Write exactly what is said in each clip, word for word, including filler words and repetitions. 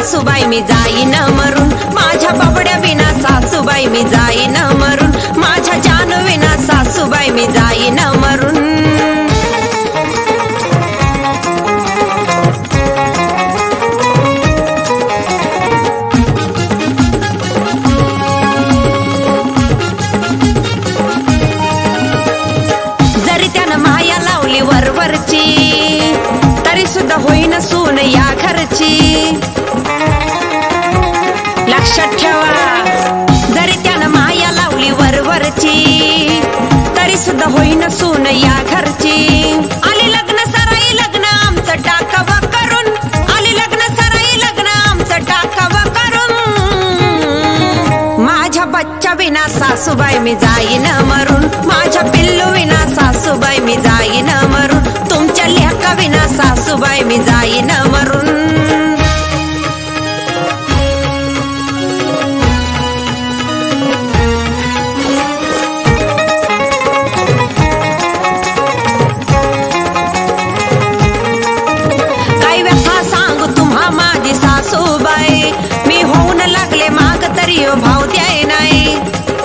सासूबाई मी जाईन मरून, माझ्या बाबड्या विना सासूबाई मी जाईन मरून, माझ्या जानू विना सासूबाई मी जाईन मरून। जरी त्यानं माया लावली वरवरची, तरी सुद्धा होईन सून या घरची। लक्षात ठेवा, जरी त्यानं माया लावली वरवरची, तरी सुद्धा होईन सून या घरची। आली लग्न सराई लग्न आमचं टाकावं करून, आली लग्न सराई लग्न आमचं टाकावं करून। माझ्या बच्चा विना सासूबाई मी जाईन मरून, माझ्या पिल्लू विना सासूबाई मी जाईन मरून, तुमच्या लेका विना सासूबाई मी जाईन मरून। काय व्यथा सांगू तुम्हा माझी सासूबाई, मी होऊन लागले माग तरी भाव द्याय नाही।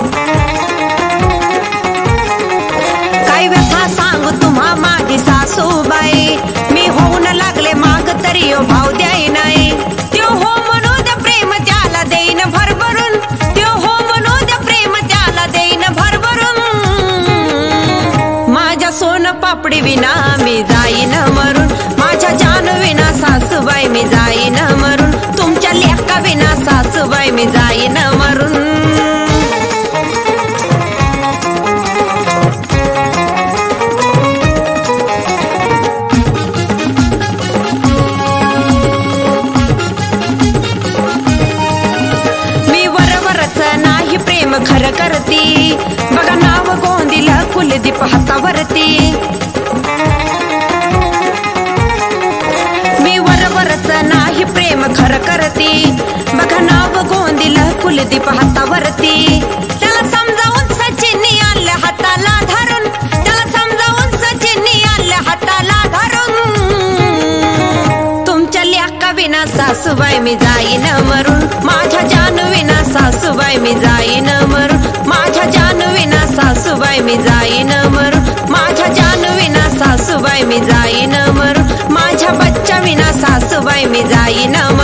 काय व्यथा सांगू तुम्हा माझी सासूबाई, मी होऊन लागले माग तरी भाव द्याय नाही। त्यो हो म्हणू द्या प्रेम त्याला देईन भरभरून, त्यो हो म्हणू द्या प्रेम त्याला देईन भरभरून। माझ्या सोन पापडी विना मी जाईन मरून, माझ्या जानू विना सासूबाई मी जाईन मरून, तुमच्या लेका विना सासूबाई मी जाईन मरून। नाही प्रेम खरं करती, बघा नाव गोंदिल कुलदीप हातावरती। मी वरवरच नाही प्रेम खरं करती, बघा नाव गोंदिल कुलदीप हातावरती। त्याला समजावून सचिनी आणलं हाताला धरून, त्याला समजावून सचिनी आणलं हाताला धरून। तुमच्या लेका विना सासूबाई मी जाईन मरून, माझ्या जानू विना सासूबाई मी जाईन मरून, माझ्या जानू विना सासूबाई मी जाईन मरून, माझ्या जानू विना सासूबाई मी जाईन मरून, माझ्या बच्चा विना सासूबाई मी जाईन